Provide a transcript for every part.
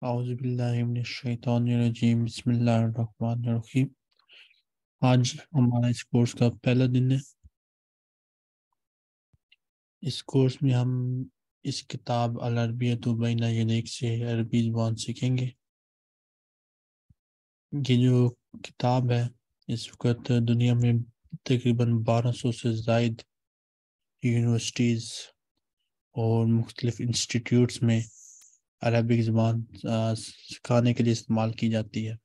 اعوذ باللہ من الشیطان الرجیم بسم اللہ الرحمن الرحیم۔ آج ہمارا اس کورس کا پہلا دن ہے۔ اس کورس میں ہم اس کتاب العربیۃ بین یدیک سے عربی زبان سیکھیں گے۔ یہ جو کتاب ہے اس وقت دنیا میں تقریباً 1200 سے زائد یونیورسٹیز اور مختلف انسٹیٹیوٹس میں عربک زبان سکھانے کے لیے استعمال کی جاتی ہے۔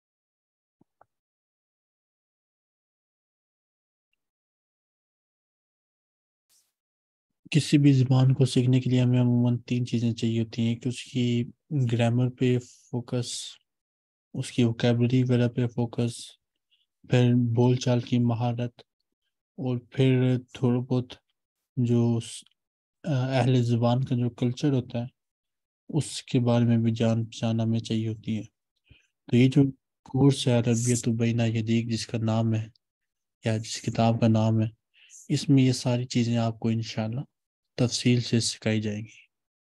کسی بھی زبان کو سیکھنے کے لیے ہمیں عموماً 3 چیزیں چاہیے ہوتی ہیں کہ اس کی گرامر پہ فوکس، اس کی ووکیبلری وغیرہ پہ فوکس، پھر بول چال کی مہارت، اور پھر تھوڑا بہت جو اہل زبان کا جو کلچر ہوتا ہے اس کے بارے میں بھی جان ہمیں چاہیے ہوتی ہے۔ تو یہ جو کورس ہے عربیۃ بین یدیک جس کا نام ہے یا جس کتاب کا نام ہے، اس میں یہ ساری چیزیں آپ کو انشاءاللہ تفصیل سے سکھائی جائیں گی۔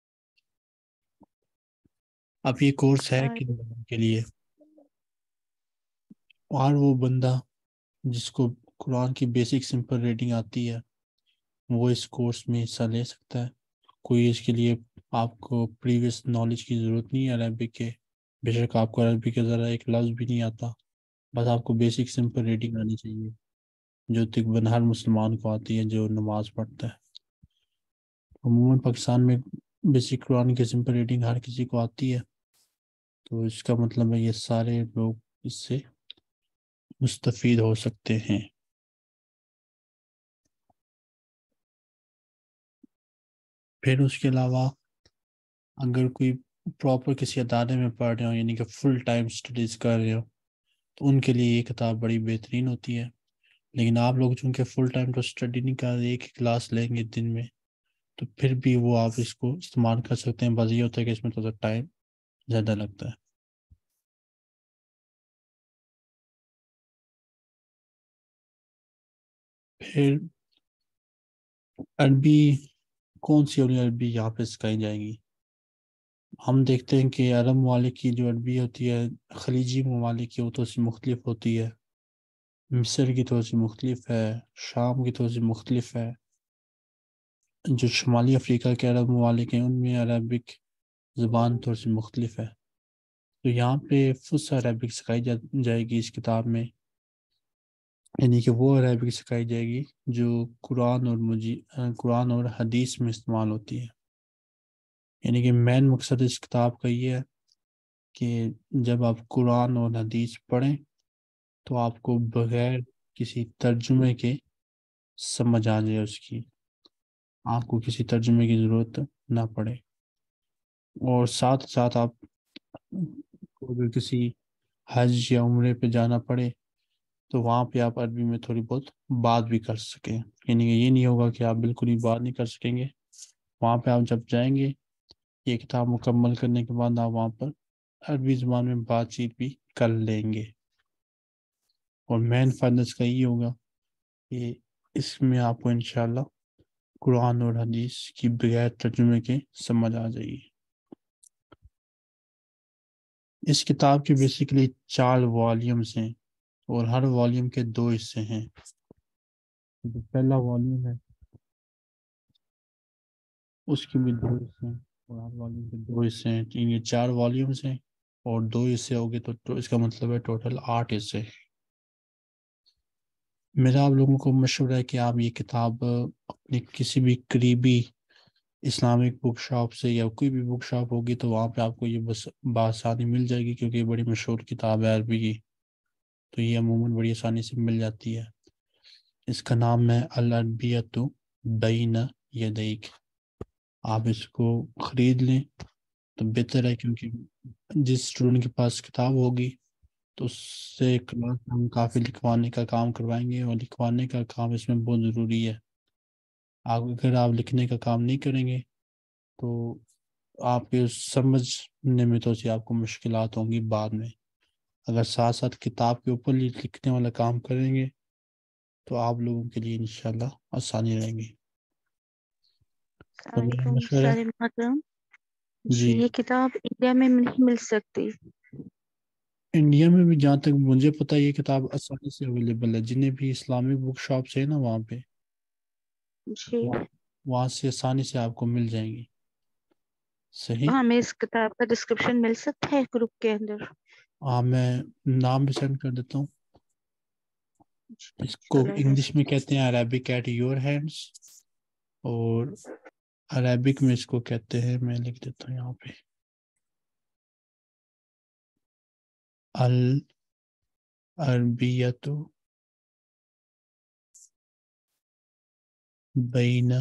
اب یہ کورس ہے کن لوگوں کے لیے؟ اور وہ بندہ جس کو قرآن کی بیسک سمپل ریڈنگ آتی ہے وہ اس کورس میں حصہ لے سکتا ہے۔ کوئی اس کے لیے آپ کو پریویس نالج کی ضرورت نہیں ہے عربک کے، بے شک آپ کو عربک کا ذرا ایک لفظ بھی نہیں آتا، بس آپ کو بیسک سمپل ریڈنگ آنی چاہیے جو تقریباً ہر مسلمان کو آتی ہے جو نماز پڑھتا ہے۔ عموماً پاکستان میں بیسک قرآن کی سمپل ریڈنگ ہر کسی کو آتی ہے، تو اس کا مطلب ہے یہ سارے لوگ اس سے مستفید ہو سکتے ہیں۔ پھر اس کے علاوہ اگر کوئی پراپر کسی ادارے میں پڑھ رہے ہوں یعنی کہ فل ٹائم سٹڈیز کر رہے ہوں تو ان کے لیے یہ کتاب بڑی بہترین ہوتی ہے، لیکن آپ لوگ چونکہ فل ٹائم تو اسٹڈی نہیں کر رہے، ایک ہی کلاس لیں گے دن میں، تو پھر بھی وہ آپ اس کو استعمال کر سکتے ہیں، بس یہ ہوتا ہے کہ اس میں تھوڑا ٹائم زیادہ لگتا ہے۔ پھر عربی کون سی والی عربی یہاں پہ سکھائی جائے گی؟ ہم دیکھتے ہیں کہ عرب ممالک کی جو عربی ہوتی ہے، خلیجی ممالک کی وہ تو سی مختلف ہوتی ہے، مصر کی تھوڑی سی مختلف ہے، شام کی تھوڑی سی مختلف ہے، جو شمالی افریقہ کے عرب ممالک ہیں ان میں عربک زبان تھوڑی سی مختلف ہے۔ تو یہاں پہ فصحی عربک سکھائی جائے گی اس کتاب میں، یعنی کہ وہ عربک سکھائی جائے گی جو قرآن اور حدیث میں استعمال ہوتی ہے۔ یعنی کہ مین مقصد اس کتاب کا یہ ہے کہ جب آپ قرآن اور حدیث پڑھیں تو آپ کو بغیر کسی ترجمے کے سمجھ آ جائے، اس کی آپ کو کسی ترجمے کی ضرورت نہ پڑے، اور ساتھ ساتھ آپ کو اگر کسی حج یا عمرے پہ جانا پڑے تو وہاں پہ آپ عربی میں تھوڑی بہت بات بھی کر سکیں، یعنی کہ یہ نہیں ہوگا کہ آپ بالکل ہی بات نہیں کر سکیں گے، وہاں پہ آپ جب جائیں گے یہ کتاب مکمل کرنے کے بعد آپ وہاں پر عربی زبان میں بات چیت بھی کر لیں گے۔ اور مین فائدہ اس کا یہ ہوگا کہ اس میں آپ کو انشاءاللہ قرآن اور حدیث کی بغیر ترجمے کے سمجھ آ جائے گی۔ اس کتاب کے بیسیکلی 4 والیومز ہیں اور ہر والیوم کے 2 حصے ہیں۔ جو پہلا والیوم ہے اس کے بھی 2 حصے ہیں اور ہر والیوم کے 2 حصے ہیں، یہ 4 والیومز ہیں اور 2 حصے ہو گئے تو اس کا مطلب ہے ٹوٹل 8 حصے۔ میرا آپ لوگوں کو مشورہ ہے کہ آپ یہ کتاب اپنے کسی بھی قریبی اسلامک بک شاپ سے یا کوئی بھی بک شاپ ہوگی تو وہاں پہ آپ کو یہ بس بآسانی مل جائے گی، کیونکہ یہ بڑی مشہور کتاب ہے عربی کی، تو یہ عموماً بڑی آسانی سے مل جاتی ہے۔ اس کا نام ہے العربیۃ بین یدیک۔ آپ اس کو خرید لیں تو بہتر ہے، کیونکہ جس اسٹوڈنٹ کے پاس کتاب ہوگی تو اس سے کلاس ہم کافی لکھوانے کا کام کروائیں گے، اور لکھوانے کا کام اس میں بہت ضروری ہے۔ اگر آپ لکھنے کا کام نہیں کریں گے تو آپ کے سمجھنے میں تو آپ کو مشکلات ہوں گی بعد میں۔ اگر ساتھ ساتھ کتاب کے اوپر لکھنے والا کام کریں گے تو آپ لوگوں کے لیے انشاءاللہ آسانی رہیں گی۔ تو السلام میرا علیکم مشورہ ہے سارے محترم۔ جی یہ کتاب انڈیا میں نہیں مل سکتی؟ انڈیا میں بھی جہاں تک مجھے پتا یہ کتاب آسانی سے اویلیبل ہے، جنہیں بھی اسلامک بک شاپس ہیں نا وہاں پہ جی، وہاں سے آسانی سے آپ کو مل جائیں گی۔ صحیح۔ ہمیں اس کتاب کا ڈسکرپشن مل سکتا ہے گروپ کے اندر؟ ہاں میں نام بھی سینڈ کر دیتا ہوں۔ اس کو چلو انگلش میں ویسے کہتے ہیں عربک ایٹ یور ہینڈس، اور عربک میں اس کو کہتے ہیں، میں لکھ دیتا ہوں یہاں پہ، العربیت بین،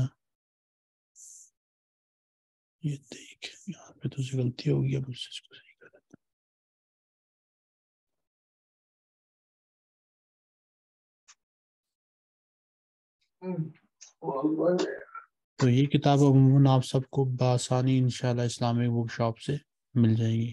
یہ دیکھ یہاں پہ تو غلطی ہو گئی، اب اس کو صحیح کر دیتا ہوں۔ تو یہ کتاب عموماً آپ سب کو بآسانی انشاءاللہ اسلامک بک شاپ سے مل جائے گی۔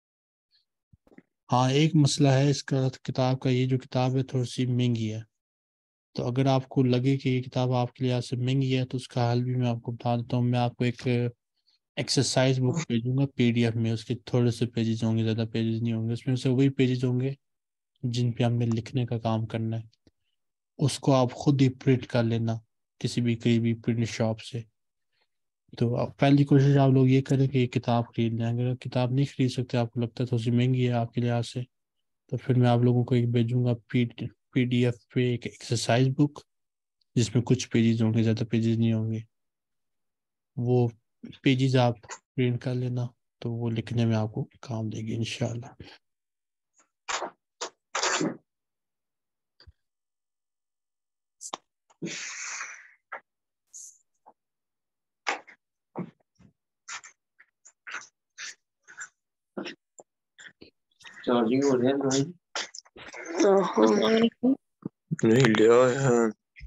ہاں ایک مسئلہ ہے اس کا کتاب کا، یہ جو کتاب ہے تھوڑی سی مہنگی ہے، تو اگر آپ کو لگے کہ یہ کتاب آپ کے لحاظ سے مہنگی ہے تو اس کا حل بھی میں آپ کو بتا دیتا ہوں۔ میں آپ کو ایک ایکسرسائز بک بھیجوں گا پی ڈی ایف میں، اس کے تھوڑے سے پیجز ہوں گے، زیادہ پیجز نہیں ہوں گے، اس میں سے وہی پیجز ہوں گے جن پہ ہم نے لکھنے کا کام کرنا ہے۔ اس کو آپ خود ہی پرنٹ کر لینا کسی بھی قریبی پرنٹ شاپ سے۔ تو پہلی کوشش آپ لوگ یہ کریں کہ یہ کتاب خرید لیں۔ اگر کتاب نہیں خرید سکتے، آپ کو لگتا ہے تو اسی مہنگی ہے آپ کے لحاظ سے، تو پھر میں آپ لوگوں کو ایک بھیجوں گا پی ڈی ایف پہ ایک ایکسرسائز بک، جس میں کچھ پیجز ہوں گے، زیادہ پیجز نہیں ہوں گے۔ وہ پیجز آپ پرنٹ کر لینا، تو وہ لکھنے میں آپ کو کام دے گی انشاءاللہ۔ چارجنگ ہو رہی ہے السلام علیکم۔ نہیں لیا ہے۔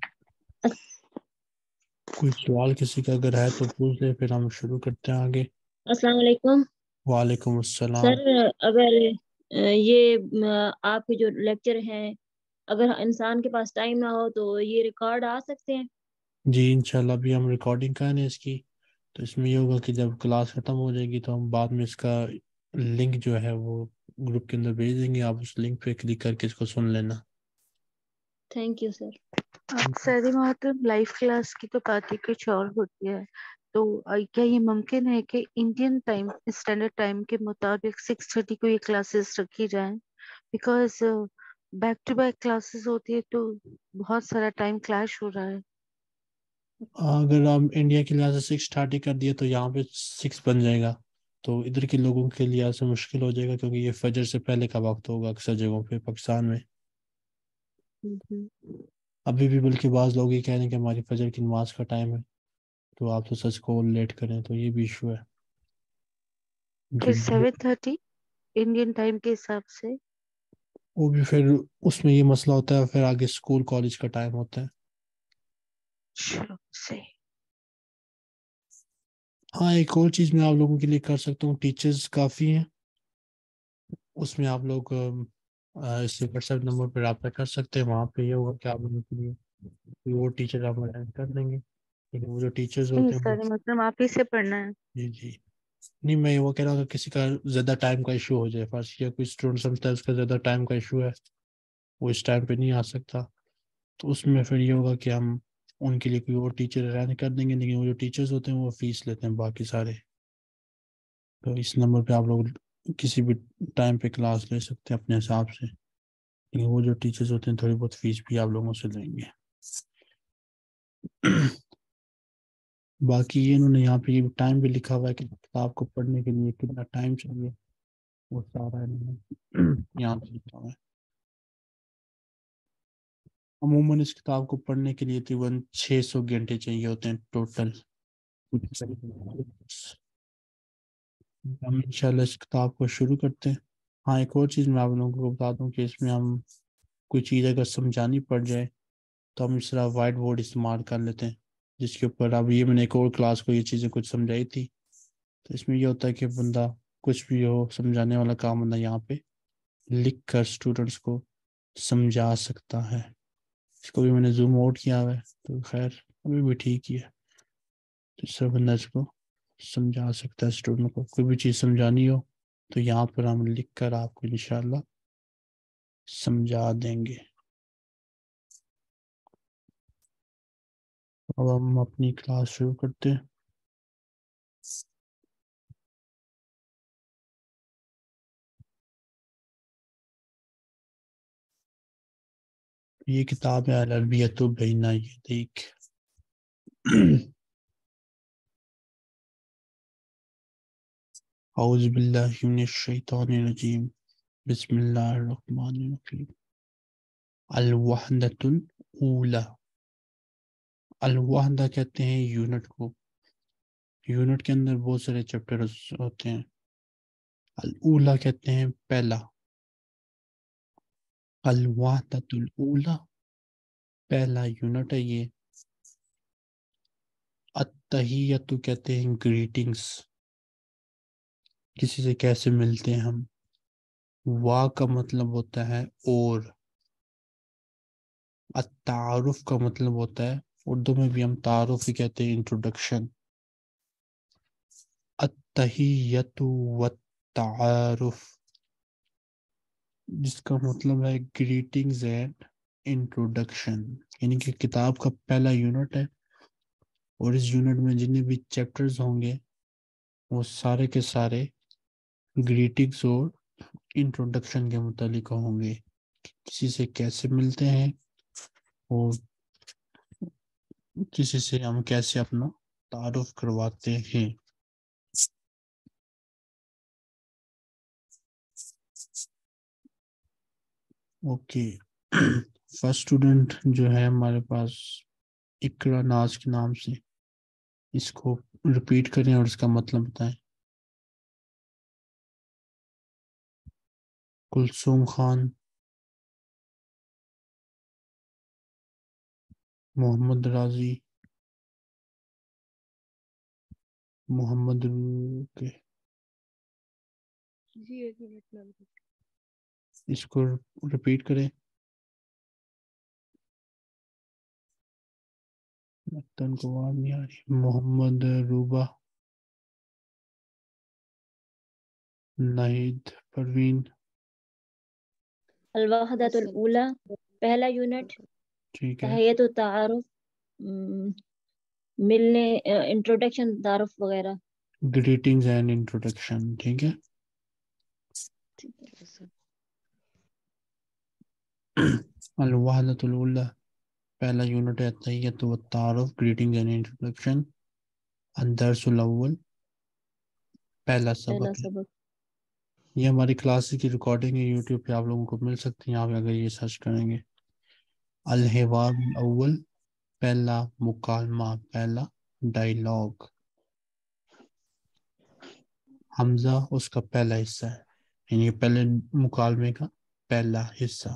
کوئی سوال کسی کا اگر ہے تو پوچھ لے، پھر ہم شروع کرتے ہیں آگے۔ السلام علیکم وعلیکم السلام۔ سر، اگر یہ آپ کے جو لیکچر ہیں، اگر انسان کے پاس ٹائم نہ ہو تو یہ ریکارڈ آ سکتے ہیں؟ جی انشاءاللہ ابھی ہم ریکارڈنگ کر رہے ہیں اس کی، تو اس میں یہ ہوگا کہ جب کلاس ختم ہو جائے گی تو ہم بعد میں اس کا لنک جو ہے وہ گروپ کے اندر بھیج دیں گے، آپ اس لنک پہ کلک کر کے اس کو سن لینا۔ Thank you sir. سر محترم، لائف کلاس کی تو بات ہی کچھ اور ہوتی ہے، تو کیا یہ ممکن ہے کہ انڈین ٹائم اسٹینڈرڈ ٹائم کے مطابق 6:30 کو یہ کلاسز رکھی جائیں؟ Because back to back classes ہوتی ہے تو بہت سارا ٹائم کلیش ہو رہا ہے۔ اگر ہم انڈیا کے لحاظ سے 6:30 کر دیے تو یہاں پہ 6 بن جائے گا، تو ادھر کے لوگوں کے لحاظ سے مشکل ہو جائے گا، کیونکہ یہ فجر سے پہلے کا وقت ہوگا اکثر جگہوں پہ پاکستان میں۔ ابھی بھی بلکہ بعض لوگ یہ کہہ رہے ہیں کہ ہماری فجر کی نماز کا ٹائم ہے، تو آپ تو سچ کو لیٹ کریں، تو یہ بھی ایشو ہے۔ پھر جو 7:30 انڈین ٹائم کے حساب سے؟ وہ بھی پھر اس میں یہ مسئلہ ہوتا ہے، پھر آگے اسکول کالج کا ٹائم ہوتا ہے۔ شروع سے ہاں ایک اور چیز میں آپ لوگوں کے لیے کر سکتا ہوں، ٹیچرز کافی ہیں، اس میں آپ لوگ اس واٹس ایپ نمبر پہ رابطہ کر سکتے ہیں، وہاں پہ یہ ہوگا کہ آپ لوگوں کے لیے کوئی اور ٹیچر آپ ارینج کر دیں گے، لیکن وہ جو ٹیچرز نہیں ہوتے ہیں وہ سر محترم، آپ ہی سے پڑھنا ہے۔ جی جی نہیں میں وہ کہہ رہا ہوں کہ کسی کا زیادہ ٹائم کا ایشو ہو جائے، فرض کیا کوئی اسٹوڈنٹ سمجھتا ہے اس کا زیادہ ٹائم کا ایشو ہے، وہ اس ٹائم پہ نہیں آ سکتا، تو اس میں پھر یہ ہوگا کہ ہم ان کے لیے کوئی اور ٹیچر ارینج کر دیں گے، لیکن وہ جو ٹیچرز ہوتے ہیں وہ فیس لیتے ہیں باقی سارے، تو اس نمبر پہ آپ لوگ کسی بھی ٹائم پہ کلاس لے سکتے ہیں اپنے حساب سے، لیکن وہ جو ٹیچرز ہوتے ہیں تھوڑی بہت فیس بھی آپ لوگوں سے لیں گے۔ باقی یہ انہوں نے یہاں پہ یہ ٹائم بھی لکھا ہوا ہے کہ کتاب کو پڑھنے کے لیے کتنا ٹائم چاہیے، وہ سارا انہوں نے یہاں پہ لکھا ہوا ہے۔ عموماً اس کتاب کو پڑھنے کے لیے تقریباً 600 گھنٹے چاہیے ہوتے ہیں ٹوٹل۔ ہم انشاءاللہ اس کتاب کو شروع کرتے ہیں۔ ہاں ایک اور چیز میں آپ لوگوں کو بتا دوں کہ اس میں ہم کوئی چیز اگر سمجھانی پڑ جائے تو ہم اس طرح وائٹ بورڈ استعمال کر لیتے ہیں، جس کے اوپر اب یہ میں نے ایک اور کلاس کو یہ چیزیں کچھ سمجھائی تھی، تو اس میں یہ ہوتا ہے کہ بندہ کچھ بھی ہو سمجھانے والا کام بندہ یہاا پہ لکھ کر اسٹوڈنٹس کو سمجھا سکتا ہے۔ اس کو بھی میں نے زوم آؤٹ کیا ہوا ہے، تو خیر ابھی بھی ٹھیک ہی ہے، تو اس طرح بندہ اس کو سمجھا سکتا ہے اسٹوڈنٹ کو. کوئی بھی چیز سمجھانی ہو تو یہاں پر ہم لکھ کر آپ کو انشاءاللہ سمجھا دیں گے. اب ہم اپنی کلاس شروع کرتے ہیں. یہ کتاب ہے العربیۃ بین یدیک. اعوذ باللہ من الشیطان الرجیم. بسم اللہ الرحمن الرحیم. الوحدۃ الاولی. الوحدہ کہتے ہیں یونٹ کو. یونٹ کے اندر بہت سارے چیپٹرز ہوتے ہیں. الاولی کہتے ہیں پہلا. الوحدۃ الاولی پہلا یونٹ ہے یہ. التحیۃ کہتے ہیں گریٹنگز، کسی سے کیسے ملتے ہیں ہم. وا کا مطلب ہوتا ہے اور. التعارف کا مطلب ہوتا ہے، اردو میں بھی ہم تعارف ہی کہتے ہیں، انٹروڈکشن. التحیۃ والتعارف جس کا مطلب ہے گریٹنگز اینڈ انٹروڈکشن، یعنی کہ کتاب کا پہلا یونٹ ہے. اور اس یونٹ میں جتنے بھی چیپٹرز ہوں گے وہ سارے کے سارے گریٹنگز اور انٹروڈکشن کے متعلق ہوں گے. کسی سے کیسے ملتے ہیں اور کسی سے ہم کیسے اپنا تعارف کرواتے ہیں. اوکے. فرسٹ اسٹوڈنٹ جو ہے ہمارے پاس اقرا ناز کے نام سے، اس کو ریپیٹ کریں اور اس کا مطلب بتائیں. کلثوم خان، محمد رازی، محمد کے جی ایک منٹ میں اس کو ریپیٹ کریں. تن کو آواز نہیں آ رہی. محمد روبا، ناہید پروین. الوحدۃ الاولی پہلا یونٹ. ٹھیک ہے. تحیۃ و تعارف ملنے، انٹروڈکشن، تعارف وغیرہ. Greetings and introduction. ٹھیک ہے. الوحدۃ الاولی پہلا یونٹ ہے تحیۃ و تعارف، گریٹنگز اینڈ انٹروڈکشن. الدرس الاول پہلا پہلا سبق ہے. سبق. یہ ہماری کلاس کی ریکارڈنگ ہے، یوٹیوب پہ آپ لوگوں کو مل سکتی ہیں. آپ اگر یہ سرچ کریں گے. الحوار الاول پہلا مکالمہ، پہلا ڈائیلاگ. حمزہ اس کا پہلا حصہ ہے، یعنی پہلے مکالمے کا پہلا حصہ.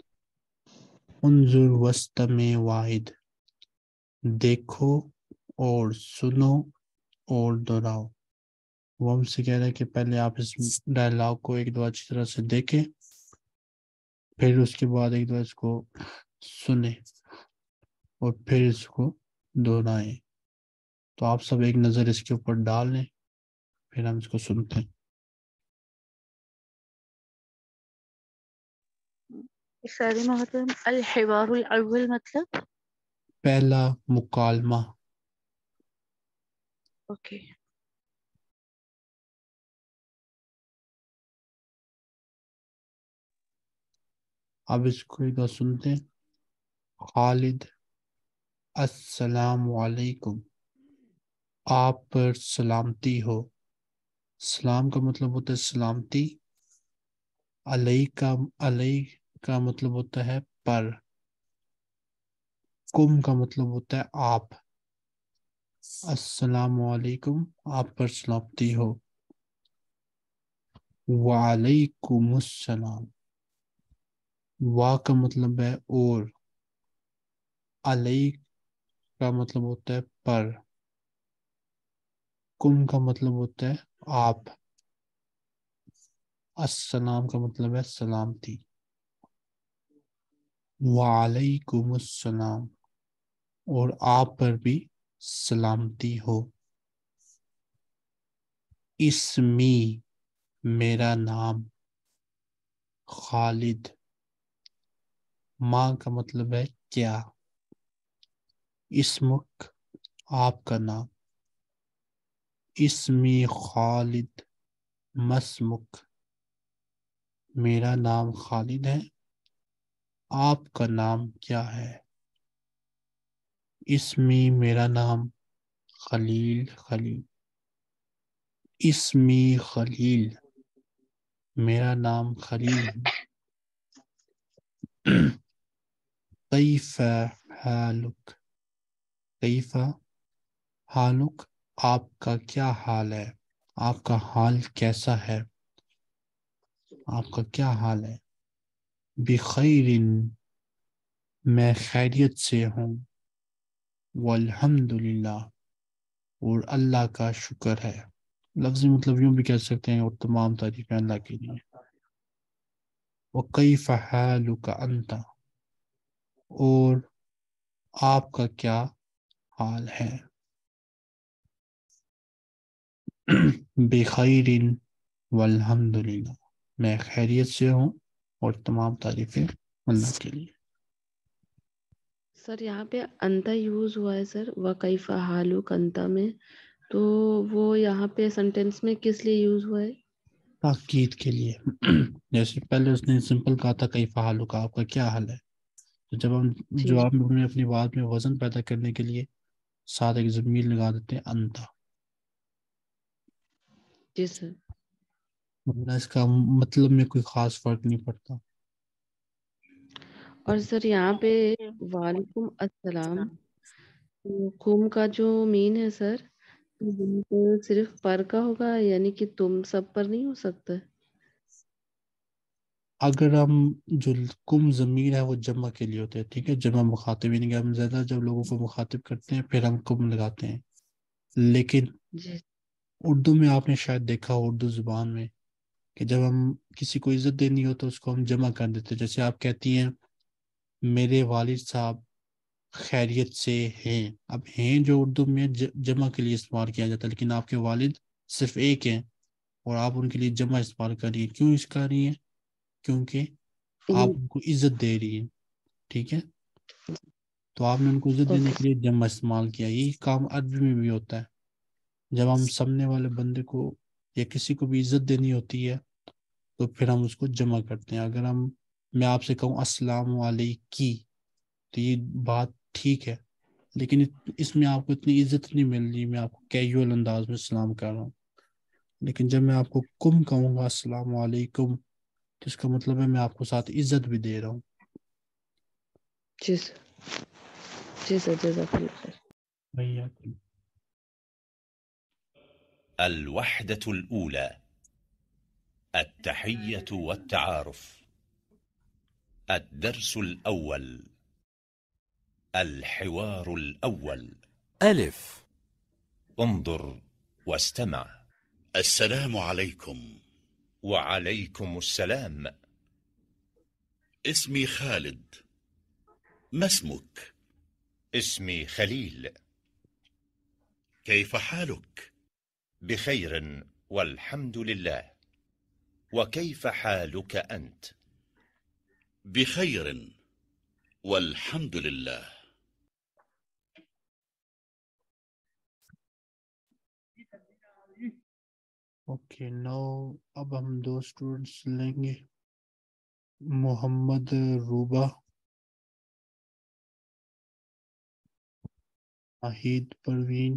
انظر واستمع واحد، دیکھو اور سنو اور دہراؤ. وہ ہم سے کہہ رہے ہیں کہ پہلے آپ اس ڈائلاگ کو ایک دو اچھی طرح سے دیکھیں، پھر اس کے بعد ایک دو اس کو سنیں اور پھر اس کو دہرائیں. تو آپ سب ایک نظر اس کے اوپر ڈال لیں، پھر ہم اس کو سنتے ہیں. ساری محترم الحوار الاول مطلب پہلا مکالمہ. اوکے. اب اس کو ایک بار سنتے ہیں. خالد، السلام علیکم. آپ پر سلامتی ہو. سلام کا مطلب ہوتا ہے سلامتی. علیہ کا مطلب ہوتا ہے پر. کم کا مطلب ہوتا ہے آپ. السلام علیکم، آپ پر سلامتی ہو. وعلیکم السلام. وا کا مطلب ہے اور. علیہ کا مطلب ہوتا ہے پر. کم کا مطلب ہوتا ہے آپ. السلام کا مطلب ہے سلامتی. وعلیکم السلام، اور آپ پر بھی سلامتی ہو. اسمی میرا نام، خالد ماں کا مطلب ہے کیا، اسمک آپ کا نام، اسمی خالد، مسمک میرا نام خالد ہے، آپ کا نام کیا ہے، اسمی میرا نام خلیل، خلیل اسمی خلیل میرا نام خلیل ہے، کیف حالک، کیف حالک آپ کا کیا حال ہے، آپ کا حال کیسا ہے، آپ کا کیا حال ہے، بخیر میں خیریت سے ہوں، والحمدللہ اور اللہ کا شکر ہے، لفظی مطلب یوں بھی کہہ سکتے ہیں اور تمام تعریفیں اللہ کے لیے، وَكَيْفَ حَالُكَ أَنْتَ اور آپ کا کیا حال ہے، بخیر والحمدللہ میں خیریت سے ہوں اور تمام تعریفیں اللہ کے لیے۔ سر یہاں پہ انتا یوز ہوا ہے سر، وکیف حالک انتا میں، تو وہ یہاں پہ سینٹینس میں کس لیے یوز ہوا ہے؟ تاکید کے لیے، جیسے پہلے اس نے سمپل کہا تھا کیف حالک آپ کا کیا حال ہے، تو جب ہم جی جواب میں اپنی بات میں وزن پیدا کرنے کے لیے ساتھ ایک ضمیر لگا دیتے ہیں انتا، جی سر۔ ورنہ اس کا مطلب میں کوئی خاص فرق نہیں پڑتا۔ اور سر یہاں پہ وعلیکم السلام، کم کا جو مین ہے سر، یہاں پہ صرف پر کا ہوگا، یعنی کہ تم سب پر نہیں ہو سکتا؟ اگر ہم جو کم ضمیر ہے وہ جمع کے لیے ہوتے ہیں، ٹھیک ہے، جمع مخاطب، یعنی کہ ہم زیادہ جب لوگوں کو مخاطب کرتے ہیں پھر ہم کم لگاتے ہیں، لیکن جی اردو میں آپ نے شاید دیکھا ہو، اردو زبان میں کہ جب ہم کسی کو عزت دینی ہو تو اس کو ہم جمع کر دیتے ہیں، جیسے آپ کہتی ہیں میرے والد صاحب خیریت سے ہیں، اب ہیں جو اردو میں جمع کے لیے استعمال کیا جاتا ہے، لیکن آپ کے والد صرف ایک ہیں اور آپ ان کے لیے جمع استعمال کر رہی ہیں، کیوں اس کر رہی ہیں، کیونکہ آپ ان کو عزت دے رہی ہیں، ٹھیک ہے، تو آپ نے ان کو عزت دینے اوکے کے لیے جمع استعمال کیا، یہی کام عربی میں بھی ہوتا ہے، جب ہم سامنے والے بندے کو یا کسی کو بھی عزت دینی ہوتی ہے تو پھر ہم اس کو جمع کرتے ہیں، اگر میں آپ سے کہوں السلام علیکی تو یہ بات ٹھیک ہے، لیکن اس میں آپ کو اتنی عزت نہیں مل رہی، میں آپ کو کیجول انداز میں سلام کر رہا ہوں، لیکن جب میں آپ کو کم کہوں گا السلام علیکم تو اس کا مطلب ہے میں آپ کو ساتھ عزت بھی دے رہا ہوں۔ جی سر، جی سر، جزاک اللہ خیر۔ بھیا الوحدة الأولى التحية والتعارف. الدرس الأول الحوار الأول. ألف. انظر واستمع. السلام عليكم. وعليكم السلام. اسمي خالد. ما اسمك؟ اسمي خليل. كيف حالك؟ بخير والحمد لله. وكيف حالك أنت؟ بخير والحمد لله. اوکے نو، اب ہم دو اسٹوڈنٹس لیں گے، Muhammad Ruba, Nahid Parveen.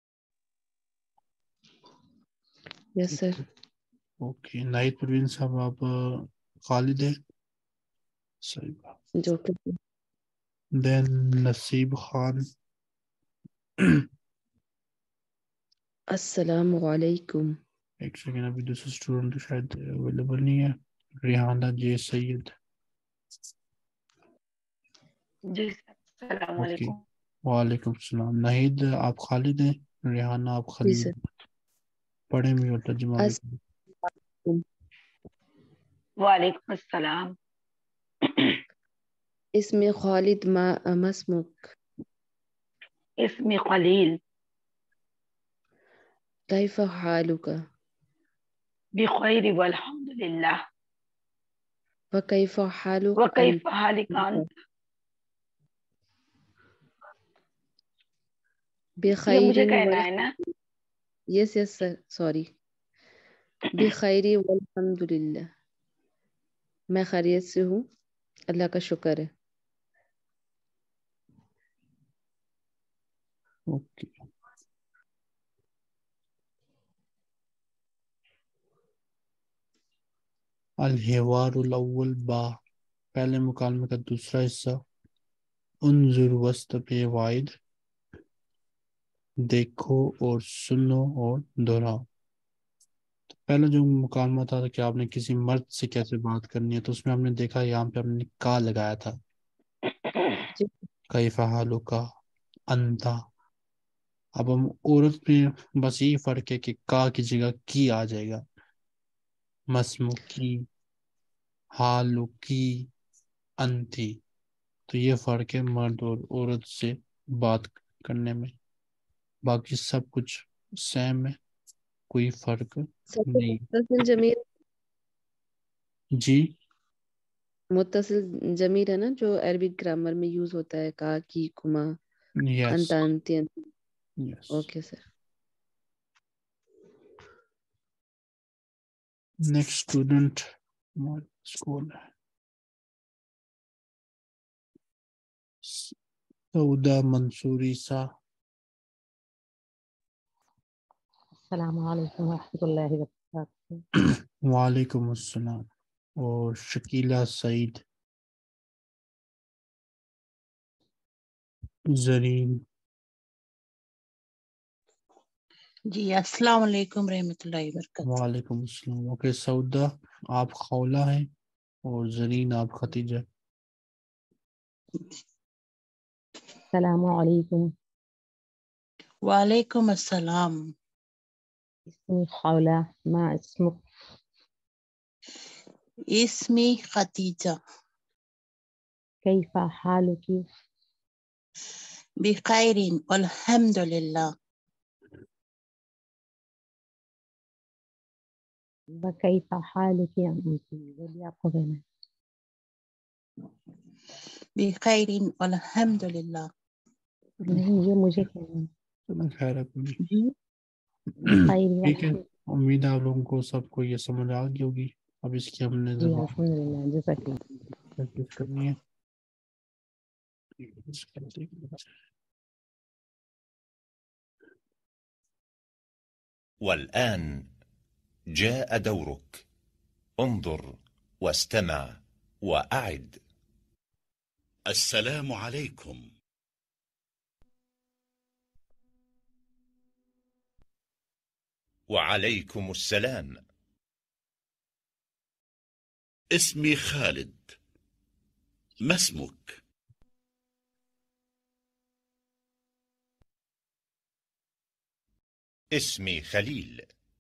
Yes sir. Okay Nahid Parveen صاحب آپ خالد ہیں، صحیح بات، جو کہ دین نصیب خان، السلام علیکم۔ ایک سیکنڈ ابھی دوسرا اسٹوڈنٹ شاید اویلیبل نہیں ہے، ریحانہ جے سید۔ جی السلام اوکے علیکم۔ وعلیکم السلام، ناہید آپ خالد ہیں، ریحانہ آپ جی خلیل، سر۔ پڑھیں بھی اور ترجمہ بھی کریں۔ وعلیکم السلام۔ اسم خالد ما اسمک؟ اسمی خلیل۔ کیف حالک؟ بخير والحمد لله. وكيف حالك وكيف أنت؟ حالك أنت؟ یہ بخير مجھے کہنا ہے نا. Yes, sir. Sorry. بخير والحمد لله. میں خیریت سے ہوں. اللہ کا شکر ہے. اوکے. الحوار الاول با، پہلے مکالمے کا دوسرا حصہ. انظر واستمع وعد، دیکھو اور سنو اور دہراؤ. تو پہلا جو مکالمہ تھا کہ آپ نے کسی مرد سے کیسے بات کرنی ہے، تو اس میں ہم نے دیکھا یہاں پہ ہم نے کا لگایا تھا. کیف حالک انتا. اب ہم عورت میں بس یہی فرق ہے کہ کا کی جگہ کی آ جائے گا. مسمو کی، حالو کی، انتی. تو یہ فرق ہے مرد اور عورت سے بات کرنے میں. باقی سب کچھ سیم ہے، کوئی فرق نہیں. متصل ضمیر، جی متصل ضمیر ہے نا جو عربک گرامر میں یوز ہوتا ہے، کا، کی، کما، یس انت، انتی. Yes. Okay sir. Next student school Sauda Mansoori سا. السلام علیکم ورحمۃ اللہ وبرکاتہ. وعلیکم السلام. اور شکیلہ سعید. زرین. جی السلام علیکم رحمۃ اللہ وبرکاتہ. وعلیکم السلام. اوکے سعودہ آپ خولہ ہیں اور زرین آپ ختیجہ. السلام علیکم. وعلیکم السلام. اسمی خولہ، ما اسمک؟ اسمی خدیجہ. کیف حالک؟ بخیر والحمد للہ. وکیف حالک انت؟ وہ بھی آپ کو کہنا ہے. بخیر والحمد للہ. نہیں، یہ مجھے کہنا ہے. چلو خیر ہے کوئی جی بخیر ٹھیک ہے. والحمد. امید ہے آپ لوگوں کو سب کو یہ سمجھ آ گئی ہوگی. اب اس کی ہم نے جی زبان الحمدللہ، جزاک اللہ. پریکٹس کرنی ہے. والآن جاء دورك. انظر واستمع وأعد. السلام عليكم. وعليكم السلام. اسمي خالد، ما اسمك؟ اسمي خليل.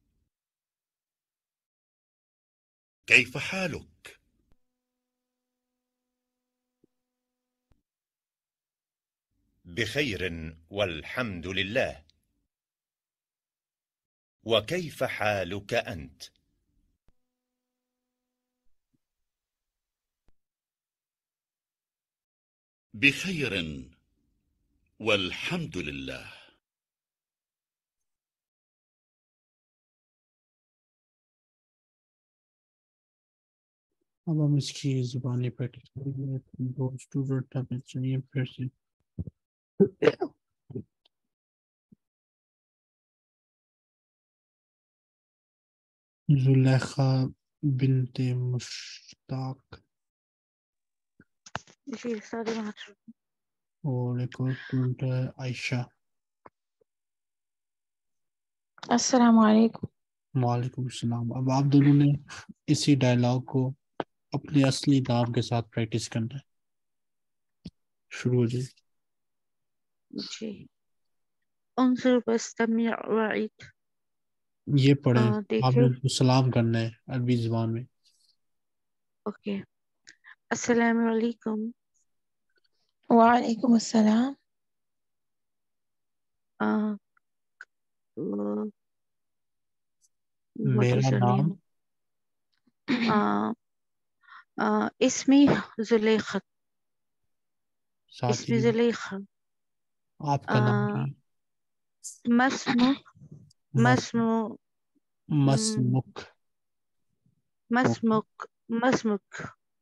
كيف حالك؟ بخير والحمد لله. وكيف حالك أنت؟ بخير والحمد لله. اب ہم اس کی زبانی پریکٹس کریں گے. دو اسٹوڈنٹ ہمیں چاہیے پھر سے. زلیخا بنت مشتاق جی سارے معذور. اور ایک اور اسٹوڈنٹ ہے عائشہ. السلام علیکم. وعلیکم السلام. اب آپ دونوں نے اسی ڈائلاگ کو اپنے اصلی نام کے ساتھ پریکٹس کرنا ہے. شروع ہو جائے. جی. انظر واستمع وعد. یہ پڑھیں. آپ دیکھیں. نے اس کو سلام کرنا ہے عربی زبان میں. اوکے. السلام علیکم. وعلیکم السلام. What میرا is your نام name? اسمی زلیخا. ساتھی اسمی زلیخا. آپ کا نام کیا ہے؟ مسمک مسمو مسمک. مسمک مسمک.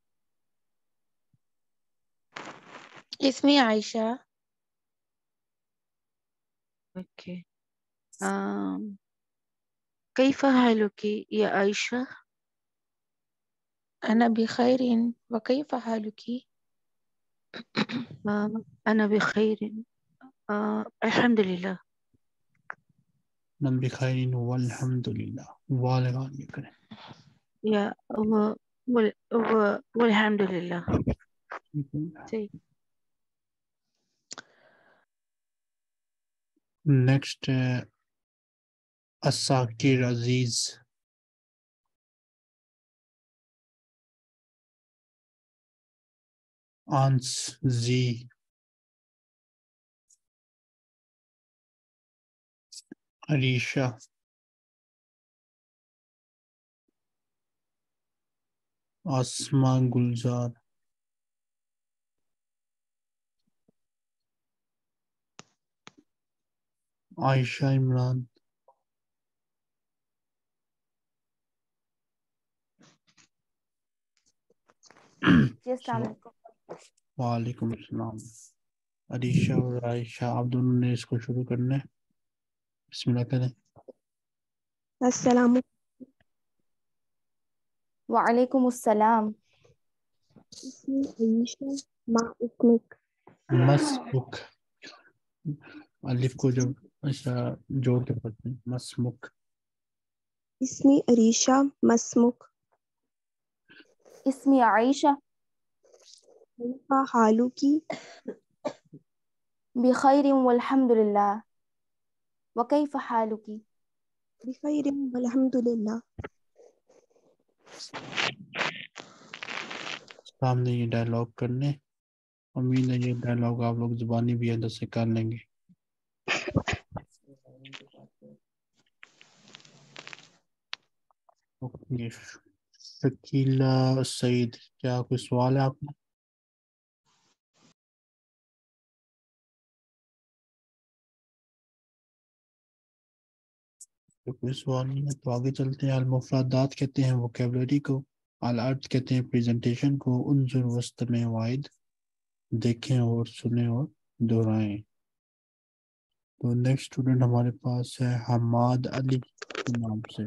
اسمي عائشة. اوكي. كيف حالك يا عائشة؟ أنا بخير وكيف حالك؟ أنا بخير. الحمد لله. نم بخیر والحمد للہ. والغان یہ کریں. يا والحمد لله. صحیح. نیکسٹ الساکر عزیز. آنس زی. عریشہ. آسماء گلزار. عائشہ عمران. جی السلام علیکم. وعلیکم السلام. عریشہ اور عائشہ آپ دونوں نے اس کو شروع کرنا ہے. بسم اللہ کریں. السلام وعلیکم السلام. اسمی عیشہ ما اسمک. مسمک. الف کو جب ایسا جوڑ کے پڑھتے ہیں. مسمک. اسمی عریشہ مسمک. اسمی عائشہ. کیف حالک؟ بخیر والحمد للہ. وکیف حالک؟ بخیر والحمد للہ. سامنے یہ ڈائلاگ کرنے. امید ہے یہ ڈائلاگ آپ لوگ زبانی بھی اندر سے کر لیں گے. اوکے. شکیلہ سعید کیا کوئی سوال ہے آپ کا؟ کوئی سوال نہیں ہے تو آگے چلتے ہیں. المفردات کہتے ہیں ووکیبلری کو. الارض کہتے ہیں پریزنٹیشن کو. انظر واستمع واعد دیکھیں اور سنیں اور دہرائیں. تو نیکسٹ اسٹوڈنٹ ہمارے پاس ہے حماد علی کے نام سے.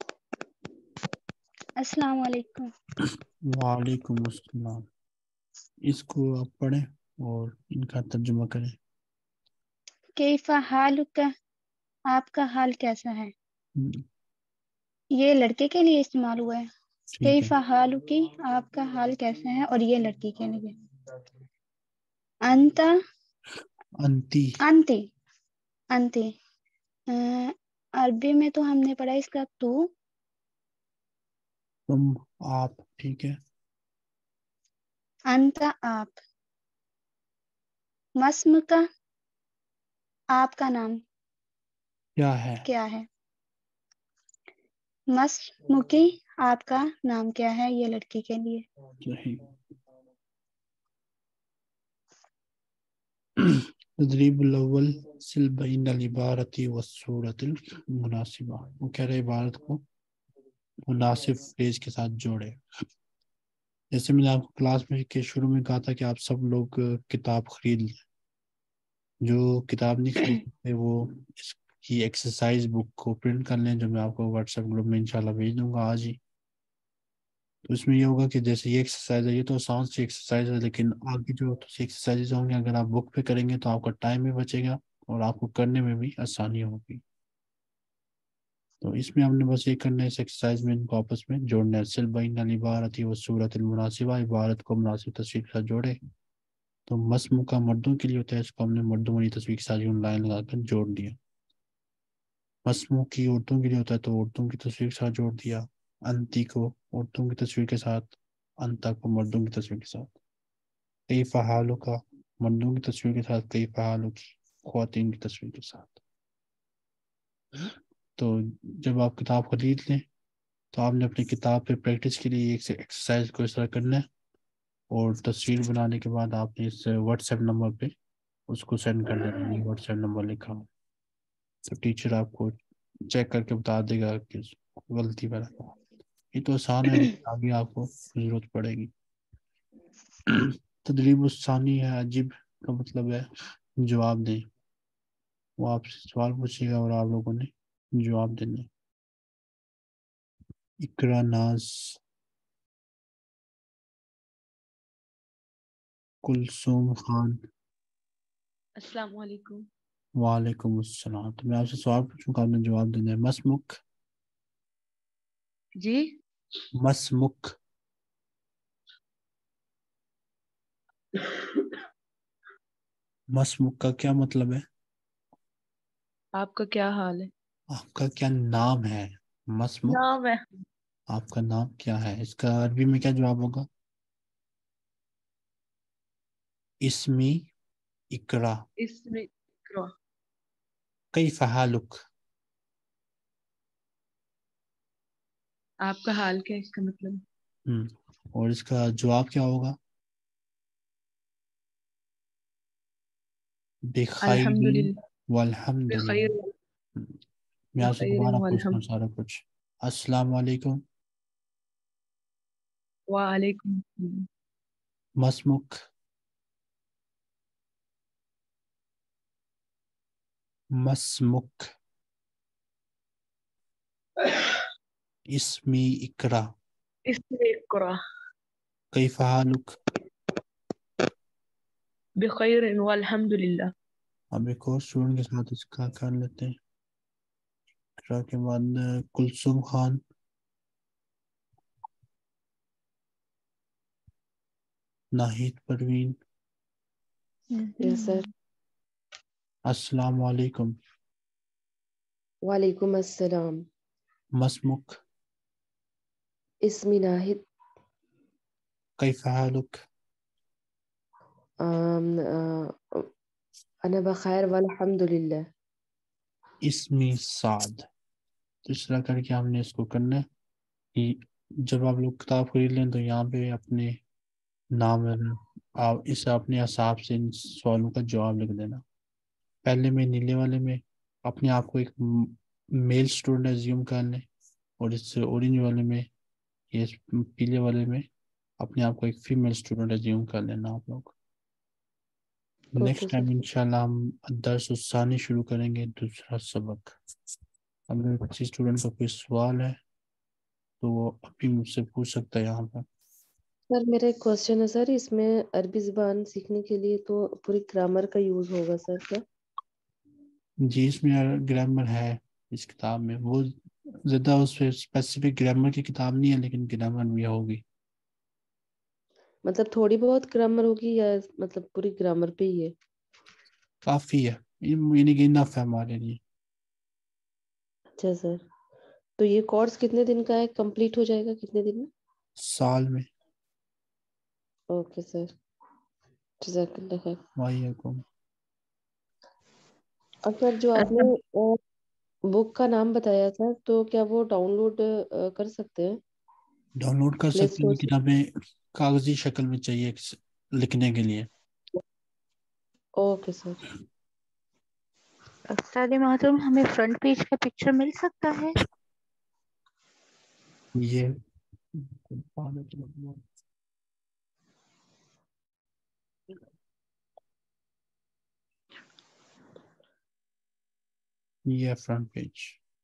السلام علیکم. وعلیکم السلام. اس کو آپ پڑھیں اور ان کا ترجمہ کریں. کیف حالک؟ آپ کا حال کیسا ہے؟ یہ لڑکے کے لیے استعمال ہوا ہے. کیف حالکی آپ کا حال کیسا ہے اور یہ لڑکی کے لیے. انت انتی. انتی انتی عربی میں تو ہم نے پڑھا اس کا تو. تم آپ. ٹھیک ہے. انت آپ. مسم کا آپ کا نام کیا ہے. مسمکی آپ کا نام کیا ہے یہ لڑکی کے لیے. صحیح. تدریب الاول سل بین العبارت والصورت المناسبہ. وہ کہہ رہے عبارت کو مناسب فریز کے ساتھ جوڑے. جیسے میں نے آپ کو کلاس میں کے شروع میں کہا تھا کہ آپ سب لوگ کتاب خرید لیں. جو کتاب نہیں خرید سکتے وہ اس کی ایکسرسائز بک کو پرنٹ کر لیں جو میں آپ کو واٹس ایپ گروپ میں انشاءاللہ بھیج دوں گا آج ہی. تو اس میں یہ ہوگا کہ جیسے یہ ایکسرسائز ہے یہ تو آسان سی ایکسرسائز ہے لیکن آگے جو ایکسرسائز ہوں گے اگر آپ بک پہ کریں گے تو آپ کا ٹائم بھی بچے گا اور آپ کو کرنے میں بھی آسانی ہوگی. تو اس میں ہم نے بس یہ کرنا ہے اس ایکسرسائز میں ان کو آپس میں جوڑنا ہے. سل بین العبارت والصورت المناسبہ. عبارت کو مناسب تصویر کے ساتھ جوڑے. تو مسم کا مردوں کے لیے ہوتا ہے اس کو ہم نے مردوں والی تصویر کے ساتھ لائن لگا کر جوڑ دیا. مسمو کی عورتوں کے لیے ہوتا ہے تو عورتوں کی تصویر کے ساتھ جوڑ دیا. انتی کو عورتوں کی تصویر کے ساتھ. انتا کو مردوں کی تصویر کے ساتھ. کیف حالک کا مردوں کی تصویر کے ساتھ. کیف حالک کی خواتین کی تصویر کے ساتھ. تو جب آپ کتاب خرید لیں تو آپ نے اپنی کتاب پہ پریکٹس کے لیے ایک ایکسرسائز کو اس طرح کرنا ہے، اور تصویر بنانے کے بعد آپ نے اس واٹس ایپ نمبر پہ اس کو سینڈ کر دینا، یہ واٹس ایپ نمبر لکھا ہو، تو ٹیچر آپ کو چیک کر کے بتا دے گا کہ غلطی پر ہے۔ یہ تو آسان ہے، لیکن آگے آپ کو ضرورت پڑے گی۔ تدریب الثانی ہے، عجیب کا مطلب ہے جواب دیں، وہ آپ سے سوال پوچھے گا اور آپ لوگوں نے جواب دینا۔ اقرا ناز، کلثوم خان۔ السلام علیکم۔ وعلیکم السلام۔ تو میں آپ سے سوال پوچھوں گا، آپ نے جواب دینا ہے۔ مسمک، جی مسمک، مسمک کا کیا مطلب ہے؟ آپ کا کیا حال ہے؟ آپ کا کیا نام ہے؟ مسمک، نام ہے آپ کا نام کیا ہے؟ اس کا عربی میں کیا جواب ہوگا؟ اسمی اقرا، اس میں اقرا۔ کیف حالک، آپ کا حال کیا ہے اس کا مطلب؟ اور اس کا جواب کیا ہوگا؟ بخیر الحمدللہ، والحمد بخیر للہ۔ میں آپ سے بخیر دوبارہ پوچھتا ہوں والحمد۔ سارا کچھ۔ السلام علیکم، وعلیکم السلام۔ مسمک، مسمک، اسمی اقرا، اس میں اقرا، کیف حالک۔ بخیر والحمد للہ۔ اب ایک اور اسٹوڈنٹ کے ساتھ اس کا کر لیتے ہیں۔ اقرا کے بعد کلثوم خان، ناہید پروین۔ یس سر۔ السلام علیکم، وعلیکم السلام۔ مسمک، اسمی ناہد، کیف حالک، أنا بخیر والحمد للہ۔ اسمی سعد۔ تو اس طرح کر کے ہم نے اس کو کرنا ہے کہ جب آپ لوگ کتاب خرید لیں تو یہاں پہ اپنے نام آپ اسے اپنے حساب سے ان سوالوں کا جواب لکھ دینا۔ پہلے میں نیلے والے میں اپنے آپ کو ایک میل اسٹوڈنٹ ایزیوم کر لیں، اور اس سے اورنج والے میں یہ پیلے والے میں اپنے آپ کو ایک فیمیل اسٹوڈنٹ ایزیوم کر لینا آپ لوگ۔ نیکسٹ ٹائم انشاءاللہ ہم درس الثانی شروع کریں گے، دوسرا سبق۔ اگر کسی اسٹوڈنٹ کا کوئی سوال ہے تو وہ ابھی مجھ سے پوچھ سکتا ہے یہاں پر۔ سر میرا ایک کوشچن ہے سر، اس میں عربی زبان سیکھنے کے لیے تو پوری گرامر کا یوز ہوگا سر کیا؟ جی اس میں گرامر ہے اس کتاب میں، وہ زیادہ اس پہ اسپیسیفک گرامر کی کتاب نہیں ہے، لیکن گرامر بھی ہوگی۔ مطلب تھوڑی بہت گرامر ہوگی یا مطلب پوری گرامر پہ ہی ہے؟ کافی ہے، یعنی کہ انف ہے ہمارے لیے۔ اچھا سر، تو یہ کورس کتنے دن کا ہے، کمپلیٹ ہو جائے گا کتنے دن میں؟ سال میں۔ اوکے سر، جزاک اللہ خیر۔ وعلیکم۔ اور سر جو آپ نے بک کا نام بتایا تھا تو کیا وہ ڈاؤن لوڈ کر سکتے ہیں؟ ڈاؤن لوڈ کر پلے سکتے ہیں، اسٹور سے؟ لیکن ہمیں کاغذی شکل میں چاہیے لکھنے کے لیے۔ Okay sir. استاد محترم ہمیں فرنٹ پیج کا پکچر مل سکتا ہے؟ یہ فرنٹ پیج۔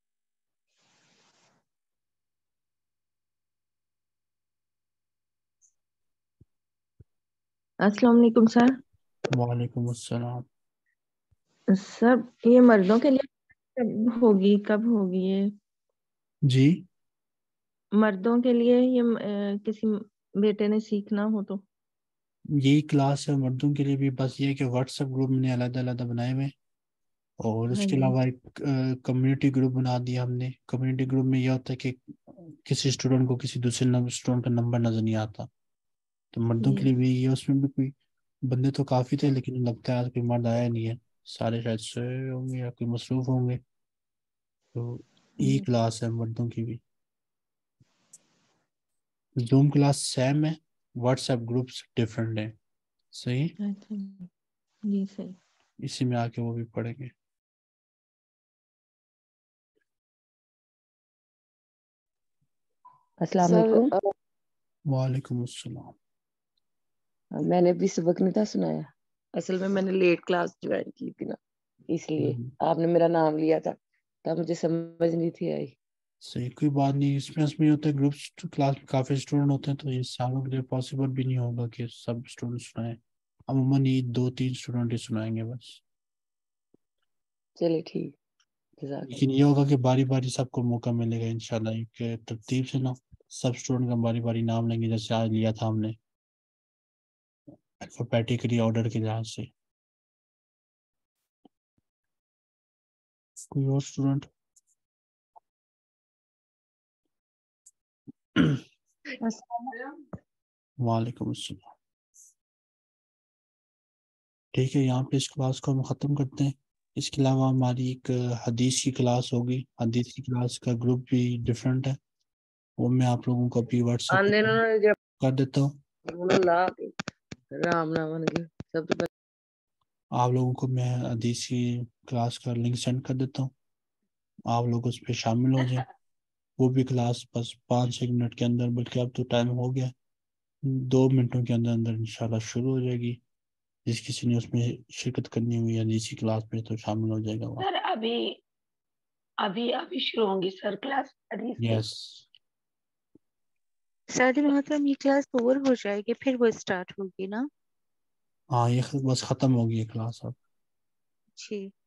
السلام علیکم سر۔ وعلیکم السلام۔ سر یہ مردوں کے لیے کب ہوگی یہ؟ جی مردوں کے لیے یہ کسی بیٹے نے سیکھنا ہو تو؟ یہی کلاس ہے مردوں کے لیے بھی، بس یہ کہ واٹس ایپ گروپ میں نے علیحدہ علیحدہ بنائے ہوئے، اور اس ہاں کے جی۔ علاوہ ایک کمیونٹی گروپ بنا دیا ہم نے۔ کمیونٹی گروپ میں یہ ہوتا ہے کہ کسی اسٹوڈنٹ کو کسی دوسرے اسٹوڈنٹ کا نمبر نظر نہیں آتا، تو مردوں کے لیے بھی یہ، اس میں بھی کوئی بندے تو کافی تھے لیکن لگتا ہے آج کوئی مرد آیا نہیں ہے، سارے شاید سوئے ہوں گے یا کوئی مصروف ہوں گے، تو یہی کلاس ہے مردوں کی بھی۔ زوم کلاس سیم ہے، واٹس ایپ گروپس ڈفرینٹ ہیں. صحیح، جی صحیح. اسی میں آ کے وہ بھی پڑھیں گے. السلام سر علیکم. وعلیکم السلام. میں نے ابھی سبق نہیں تھا سنایا، اصل میں نے لیٹ کلاس جوائن کی تھی نا، اس لیے آپ نے میرا نام لیا تھا تب مجھے سمجھ نہیں تھی آئی. صحیح، کوئی بات نہیں. اس میں یہ ہوتا ہے گروپ کلاس میں کافی اسٹوڈنٹ ہوتے ہیں تو یہ سالوں کے لیے پاسبل بھی نہیں ہوگا کہ سب اسٹوڈنٹ سنائیں. عموماً یہ 2-3 اسٹوڈنٹ ہی سنائیں گے بس. چلے ٹھیک. جزاک لیکن یہ ہوگا کہ باری باری سب کو موقع ملے گا انشاءاللہ کہ ترتیب سے نا سب اسٹوڈنٹ کا باری باری نام لیں گے، جیسے آج لیا تھا ہم نے الفابیٹیکلی آرڈر کے لحاظ سے. کوئی اور اسٹوڈنٹ؟ وعلیکم السلام. ٹھیک ہے، یہاں پہ اس کلاس کو ہم ختم کرتے ہیں. اس کے علاوہ ہماری ایک حدیث کی کلاس ہوگی. حدیث کی کلاس کا گروپ بھی ڈفرینٹ ہے، وہ میں آپ لوگوں کو ابھی واٹس ایپ پہ کر دیتا ہوں. آپ لوگوں کو میں حدیث کی کلاس کا لنک سینڈ کر دیتا ہوں، آپ لوگ اس پہ شامل ہو جائیں. وہ بھی کلاس بس 5-1 منٹ کے اندر، بلکہ اب تو ٹائم ہو گیا، 2 منٹوں کے اندر اندر انشاءاللہ شروع ہو جائے گی. جس کسی نے اس میں شرکت کرنی ہوئی حدیثی کلاس میں تو شامل ہو جائے گا وہاں. سر ابھی شروع ہوں گی سر کلاس حدیث کی. یس. سعدی محترم یہ کلاس اوور ہو جائے گی پھر وہ اسٹارٹ ہوگی نا؟ ہاں، یہ بس ختم ہوگی یہ کلاس اب. جی.